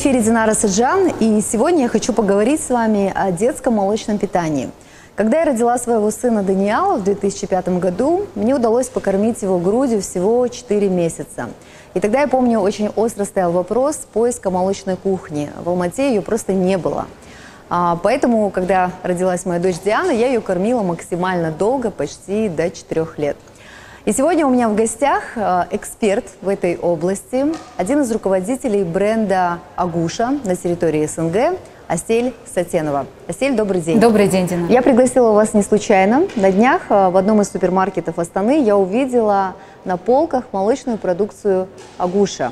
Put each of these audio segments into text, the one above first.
эфире Динара Саджан, и сегодня я хочу поговорить с вами о детском молочном питании. Когда я родила своего сына Даниэла в 2005 году, мне удалось покормить его грудью всего 4 месяца. И тогда, я помню, очень остро стоял вопрос поиска молочной кухни. В Алмате ее просто не было. Поэтому, когда родилась моя дочь Диана, я ее кормила максимально долго, почти до 4 лет. И сегодня у меня в гостях эксперт в этой области, один из руководителей бренда «Агуша» на территории СНГ, Асель Сатенова. Асель, добрый день. Добрый день, Дина. Я пригласила вас не случайно. На днях в одном из супермаркетов Астаны я увидела на полках молочную продукцию «Агуша»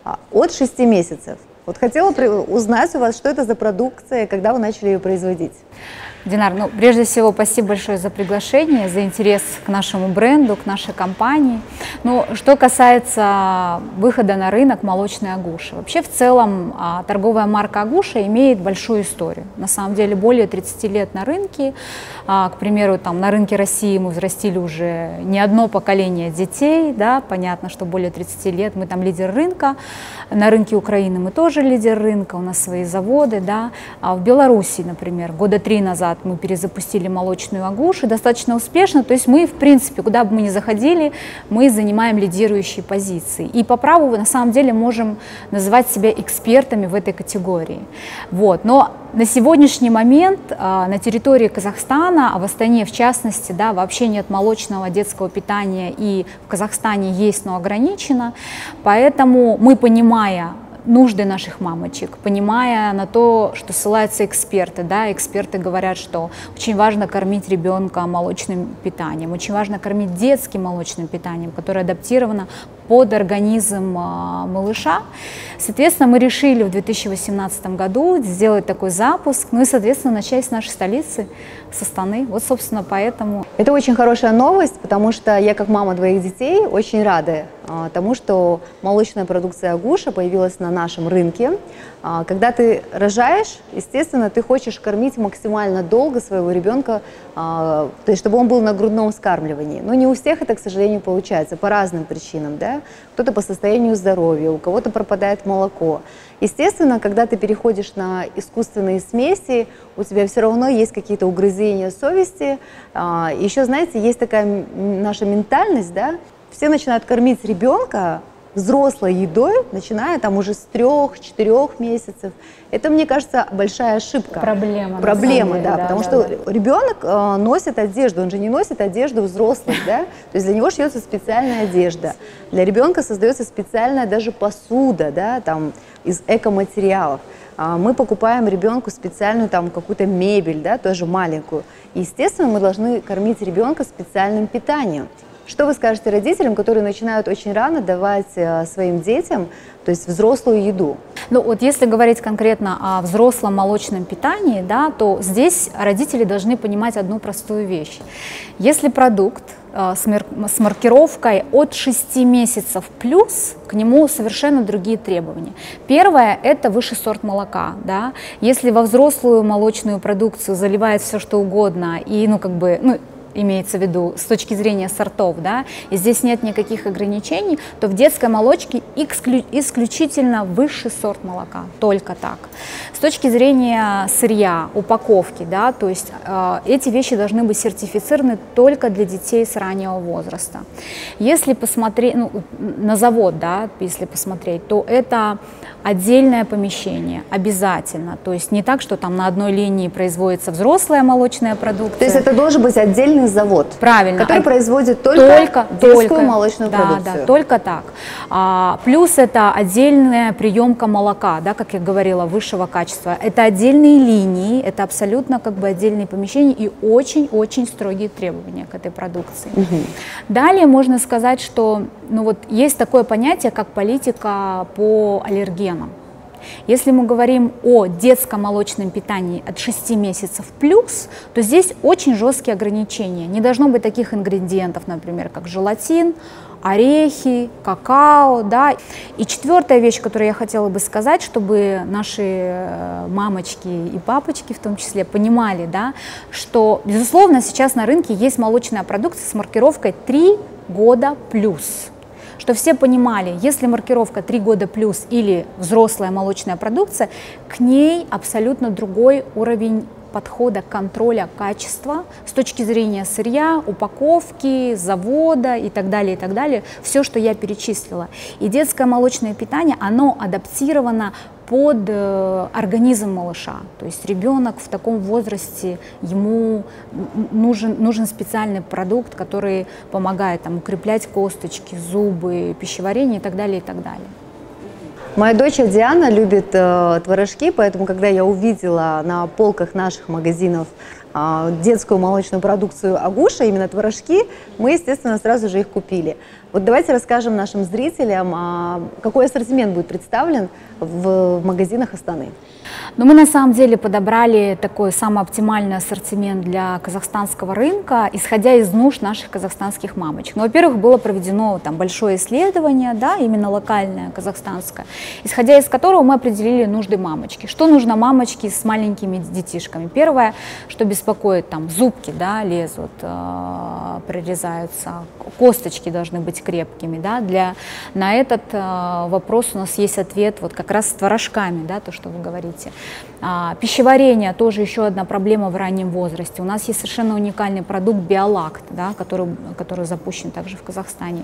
от 6 месяцев. Вот хотела узнать у вас, что это за продукция, когда вы начали ее производить. Динар, прежде всего, спасибо большое за приглашение, за интерес к нашему бренду, к нашей компании. Что касается выхода на рынок молочной Агуши. Вообще, в целом, торговая марка Агуша имеет большую историю. На самом деле, более 30 лет на рынке. К примеру, на рынке России мы взрастили уже не одно поколение детей. Да? Понятно, что более 30 лет мы там лидер рынка. На рынке Украины мы тоже лидер рынка, у нас свои заводы. Да? А в Беларуси, например, года 3 назад мы перезапустили молочную Агушу достаточно успешно. То есть мы, в принципе, куда бы мы ни заходили, мы занимаем лидирующие позиции. И по праву, на самом деле, можем называть себя экспертами в этой категории. Но на сегодняшний момент на территории Казахстана, а в Астане в частности, да, вообще нет молочного детского питания, и в Казахстане есть, но ограничено. Поэтому мы, понимая нужды наших мамочек, понимая на то, что ссылаются эксперты, да, эксперты говорят, что очень важно кормить ребенка молочным питанием, очень важно кормить детским молочным питанием, которое адаптировано под организм малыша. Соответственно, мы решили в 2018 году сделать такой запуск, и, соответственно, начать с нашей столицы, с Астаны. Собственно, поэтому. Это очень хорошая новость, потому что я, как мама двоих детей, очень рада тому, что молочная продукция Агуша появилась на нашем рынке. Когда ты рожаешь, естественно, ты хочешь кормить максимально долго своего ребенка, то есть чтобы он был на грудном вскармливании. Но не у всех это, к сожалению, получается по разным причинам. Да? Кто-то по состоянию здоровья, у кого-то пропадает молоко. Естественно, когда ты переходишь на искусственные смеси, у тебя все равно есть какие-то угрызения совести. Еще, знаете, есть такая наша ментальность, да? Все начинают кормить ребенка взрослой едой, начиная уже с 3-4 месяцев. Это, мне кажется, большая ошибка. Проблема, да, потому что ребенок носит одежду, он же не носит одежду взрослых, да? То есть для него шьется специальная одежда. Для ребенка создается специальная даже посуда, да, из экоматериалов. Мы покупаем ребенку специальную какую-то мебель, да, тоже маленькую. И, естественно, мы должны кормить ребенка специальным питанием. Что вы скажете родителям, которые начинают очень рано давать своим детям, то есть взрослую еду? Если говорить конкретно о взрослом молочном питании, да, то здесь родители должны понимать одну простую вещь. Если продукт с маркировкой от 6 месяцев плюс, к нему совершенно другие требования. Первое – это высший сорт молока. Да? Если во взрослую молочную продукцию заливают все что угодно, и имеется в виду с точки зрения сортов, да, и здесь нет никаких ограничений, то в детской молочке исключительно высший сорт молока, только так. С точки зрения сырья, упаковки, да, то есть эти вещи должны быть сертифицированы только для детей с раннего возраста. Если посмотреть, на завод, да, если посмотреть, то это отдельное помещение, обязательно, то есть не так, что там на одной линии производится взрослая молочная продукция. То есть это должен быть отдельный завод, правильно, который производит только детскую молочную продукцию. Да, только так. Плюс это отдельная приемка молока, да, как я говорила, высшего качества. Это отдельные линии, это абсолютно отдельные помещения и очень-очень строгие требования к этой продукции. Далее можно сказать, что есть такое понятие, как политика по аллергенам. Если мы говорим о детском молочном питании от 6 месяцев плюс, то здесь очень жесткие ограничения. Не должно быть таких ингредиентов, например, как желатин, орехи, какао, да. И четвертая вещь, которую я хотела бы сказать, чтобы наши мамочки и папочки в том числе понимали, да, что, безусловно, сейчас на рынке есть молочная продукция с маркировкой 3 года плюс. что все понимали, если маркировка 3 года плюс или взрослая молочная продукция, к ней абсолютно другой уровень подхода контроля качества с точки зрения сырья, упаковки, завода и так далее, все, что я перечислила. И детское молочное питание, оно адаптировано под организм малыша. То есть ребенок в таком возрасте, ему нужен специальный продукт, который помогает там, укреплять косточки, зубы, пищеварение и так далее, и так далее. Моя дочь Диана любит творожки, поэтому, когда я увидела на полках наших магазинов детскую молочную продукцию Агуша, именно творожки, мы, естественно, сразу же их купили. Вот давайте расскажем нашим зрителям, какой ассортимент будет представлен в магазинах Астаны. Но мы на самом деле подобрали такой самый оптимальный ассортимент для казахстанского рынка, исходя из нужд наших казахстанских мамочек. Ну, во-первых, было проведено там большое исследование, да, именно локальное, казахстанское, исходя из которого мы определили нужды мамочки. Что нужно мамочке с маленькими детишками? Первое, что беспокоит, там зубки, да, лезут, прорезаются, косточки должны быть крепкими, да. На этот вопрос у нас есть ответ вот как раз с творожками, да, то, что вы говорите. Пищеварение тоже еще одна проблема в раннем возрасте. У нас есть совершенно уникальный продукт Биолакт, да, который запущен также в Казахстане.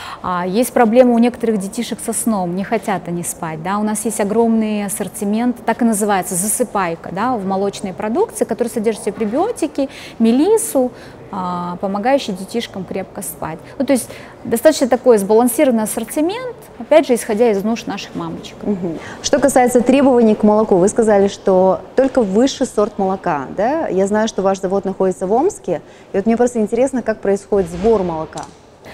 Есть проблема у некоторых детишек со сном, не хотят они спать. Да. У нас есть огромный ассортимент, так и называется, засыпайка, да, в молочной продукции, которая содержит в себе пребиотики, мелиссу, помогающий детишкам крепко спать. Ну, то есть достаточно такой сбалансированный ассортимент, опять же, исходя из нужд наших мамочек. Что касается требований к молоку, вы сказали, что только высший сорт молока, да? Я знаю, что ваш завод находится в Омске, и вот мне просто интересно, как происходит сбор молока.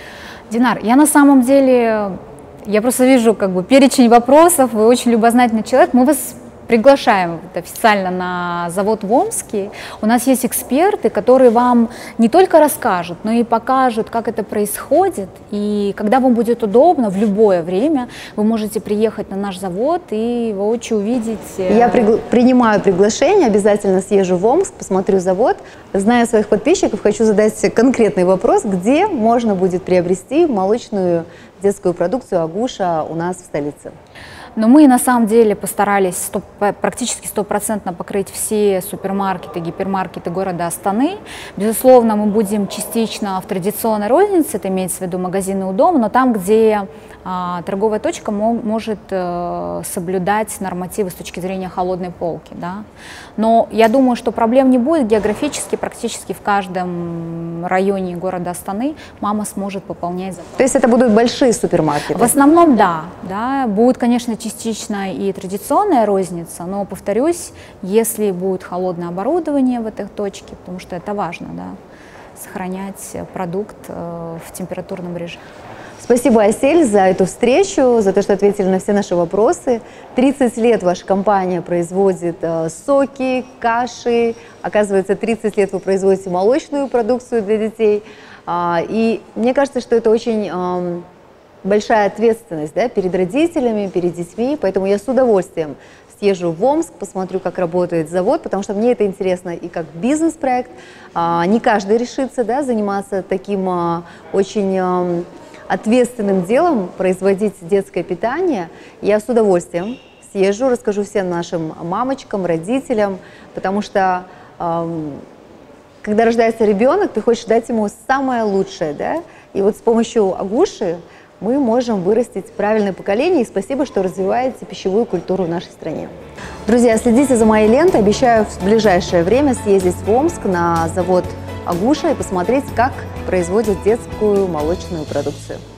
Динар, я на самом деле, я просто вижу как бы перечень вопросов, вы очень любознательный человек, мы вас приглашаем официально на завод в Омске. У нас есть эксперты, которые вам не только расскажут, но и покажут, как это происходит. И когда вам будет удобно, в любое время, вы можете приехать на наш завод и воочию увидеть. Я принимаю приглашение, обязательно съезжу в Омск, посмотрю завод. Зная своих подписчиков, хочу задать конкретный вопрос, где можно будет приобрести молочную детскую продукцию Агуша у нас в столице. Но мы на самом деле постарались практически 100% покрыть все супермаркеты, гипермаркеты города Астаны. Безусловно, мы будем частично в традиционной рознице, это имеется в виду магазины у дома, но там, где торговая точка может соблюдать нормативы с точки зрения холодной полки. Да? Но я думаю, что проблем не будет. Географически практически в каждом районе города Астаны мама сможет пополнять заказ. То есть это будут большие супермаркеты? В основном да. Будет, конечно, частично и традиционная розница, но, повторюсь, если будет холодное оборудование в этой точке, потому что это важно, да, сохранять продукт в температурном режиме. Спасибо, Асель, за эту встречу, за то, что ответили на все наши вопросы. 30 лет ваша компания производит соки, каши. Оказывается, 30 лет вы производите молочную продукцию для детей. И мне кажется, что это очень большая ответственность, да, перед родителями, перед детьми. Поэтому я с удовольствием съезжу в Омск, посмотрю, как работает завод, потому что мне это интересно и как бизнес-проект. Не каждый решится, да, заниматься таким очень ответственным делом, производить детское питание. Я с удовольствием съезжу, расскажу всем нашим мамочкам, родителям, потому что когда рождается ребенок, ты хочешь дать ему самое лучшее, да? И вот с помощью Агуши мы можем вырастить правильное поколение. И спасибо, что развиваете пищевую культуру в нашей стране. Друзья, следите за моей лентой. Обещаю в ближайшее время съездить в Омск на завод Агуша и посмотреть, как производят детскую молочную продукцию.